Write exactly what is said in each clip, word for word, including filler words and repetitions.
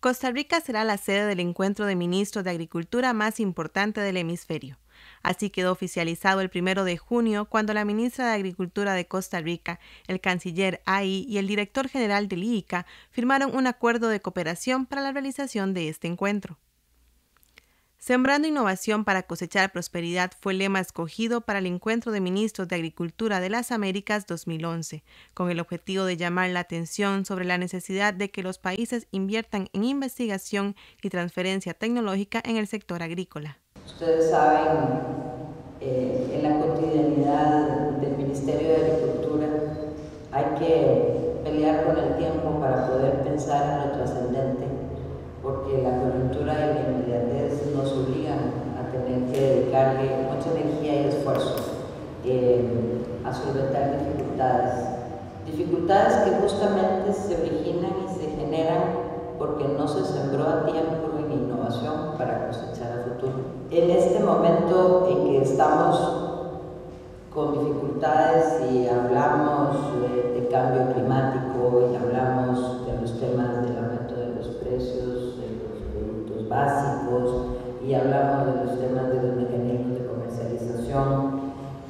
Costa Rica será la sede del encuentro de ministros de Agricultura más importante del hemisferio. Así quedó oficializado el primero de junio, cuando la ministra de Agricultura de Costa Rica, el canciller A I y el director general del I I C A firmaron un acuerdo de cooperación para la realización de este encuentro. Sembrando innovación para cosechar prosperidad fue el lema escogido para el Encuentro de Ministros de Agricultura de las Américas dos mil once, con el objetivo de llamar la atención sobre la necesidad de que los países inviertan en investigación y transferencia tecnológica en el sector agrícola. Ustedes saben, eh, en la cotidianidad del Ministerio de Agricultura hay que pelear con el tiempo para poder pensar en lo trascendente, porque la coyuntura y la inmediatez nos obligan a tener que dedicarle mucha energía y esfuerzo eh, a solventar dificultades. Dificultades que justamente se originan y se generan porque no se sembró a tiempo en innovación para cosechar a futuro. En este momento en que estamos con dificultades y hablamos de, de cambio climático y hablamos de los temas del aumento de los precios de los productos básicos y hablamos de los temas de los mecanismos de comercialización,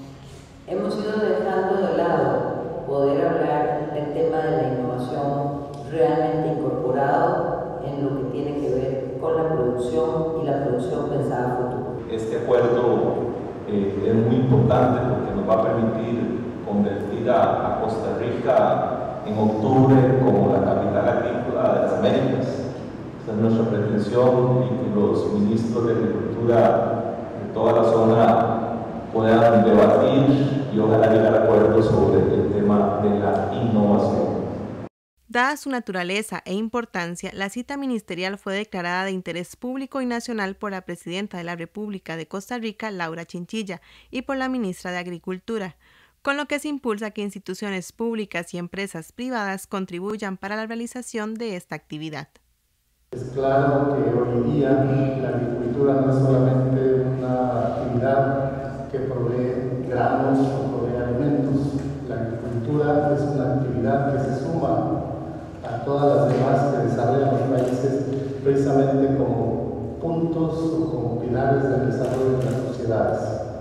hemos ido dejando de lado poder hablar del tema de la innovación realmente incorporado en lo que tiene que ver con la producción y la producción pensada a futuro. Este acuerdo eh, es muy importante porque nos va a permitir convertir a, a Costa Rica en octubre como la capital agrícola de las Américas. Esa es nuestra pretensión, y que los ministros de Agricultura de toda la zona puedan debatir y ojalá llegar a acuerdos sobre el tema de la innovación. Dada su naturaleza e importancia, la cita ministerial fue declarada de interés público y nacional por la presidenta de la República de Costa Rica, Laura Chinchilla, y por la ministra de Agricultura, con lo que se impulsa que instituciones públicas y empresas privadas contribuyan para la realización de esta actividad. Es claro que hoy día la agricultura no es solamente una actividad que provee granos o provee alimentos. La agricultura es una actividad que se suma a todas las demás que desarrollan los países precisamente como puntos o como pilares del desarrollo de las sociedades.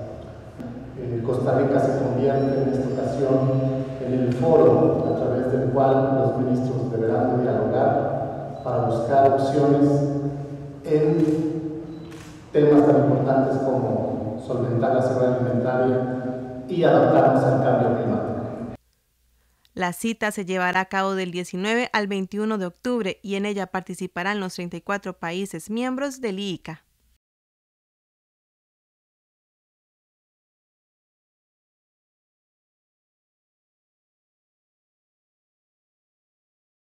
Eh, Costa Rica se convierte en esta ocasión en el foro a través del cual los ministros deberán dialogar para buscar opciones en temas tan importantes como solventar la seguridad alimentaria y adaptarnos al cambio climático. La cita se llevará a cabo del diecinueve al veintiuno de octubre y en ella participarán los treinta y cuatro países miembros del I I C A.